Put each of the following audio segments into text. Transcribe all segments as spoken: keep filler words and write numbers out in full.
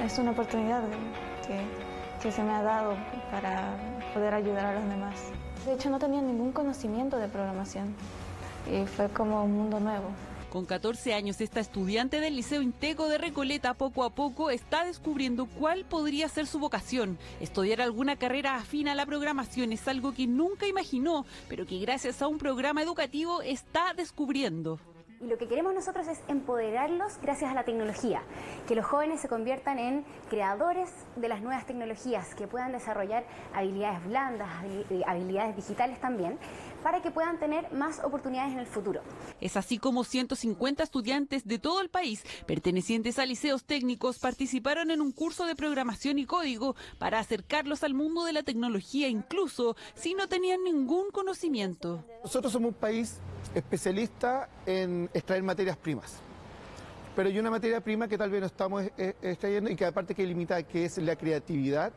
Es una oportunidad que, que se me ha dado para poder ayudar a los demás. De hecho, no tenía ningún conocimiento de programación y fue como un mundo nuevo. Con catorce años, esta estudiante del Liceo Inteco de Recoleta poco a poco está descubriendo cuál podría ser su vocación. Estudiar alguna carrera afín a la programación es algo que nunca imaginó, pero que gracias a un programa educativo está descubriendo. Y lo que queremos nosotros es empoderarlos gracias a la tecnología, que los jóvenes se conviertan en creadores de las nuevas tecnologías, que puedan desarrollar habilidades blandas, habilidades digitales también, para que puedan tener más oportunidades en el futuro. Es así como ciento cincuenta estudiantes de todo el país, pertenecientes a liceos técnicos, participaron en un curso de programación y código para acercarlos al mundo de la tecnología, incluso si no tenían ningún conocimiento. Nosotros somos un país especialista en extraer materias primas, pero hay una materia prima que tal vez no estamos extrayendo y que aparte que limita, que es la creatividad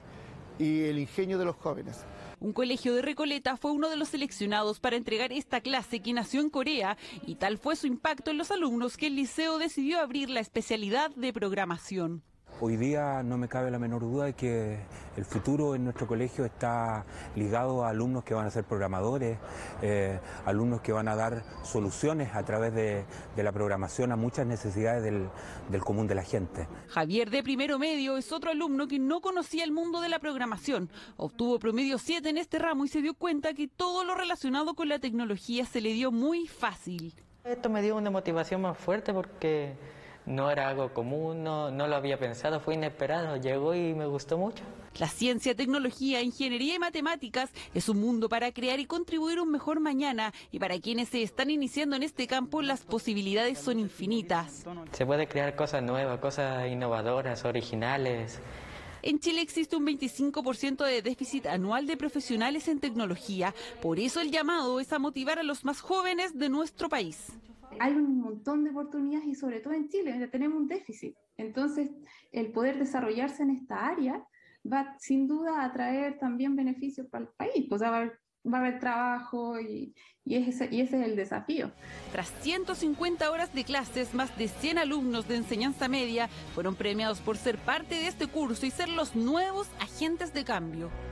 y el ingenio de los jóvenes. Un colegio de Recoleta fue uno de los seleccionados para entregar esta clase, que nació en Corea, y tal fue su impacto en los alumnos que el liceo decidió abrir la especialidad de programación. Hoy día no me cabe la menor duda de que el futuro en nuestro colegio está ligado a alumnos que van a ser programadores, eh, alumnos que van a dar soluciones a través de, de la programación a muchas necesidades del, del común de la gente. Javier, de primero medio, es otro alumno que no conocía el mundo de la programación. Obtuvo promedio siete en este ramo y se dio cuenta que todo lo relacionado con la tecnología se le dio muy fácil. Esto me dio una motivación más fuerte porque no era algo común, no, no lo había pensado, fue inesperado, llegó y me gustó mucho. La ciencia, tecnología, ingeniería y matemáticas es un mundo para crear y contribuir a un mejor mañana, y para quienes se están iniciando en este campo las posibilidades son infinitas. Se puede crear cosas nuevas, cosas innovadoras, originales. En Chile existe un veinticinco por ciento de déficit anual de profesionales en tecnología, por eso el llamado es a motivar a los más jóvenes de nuestro país. Hay un montón de oportunidades y sobre todo en Chile tenemos un déficit. Entonces, el poder desarrollarse en esta área va sin duda a traer también beneficios para el país. Pues va a haber, va a haber trabajo y, y, ese, y ese es el desafío. Tras ciento cincuenta horas de clases, más de cien alumnos de enseñanza media fueron premiados por ser parte de este curso y ser los nuevos agentes de cambio.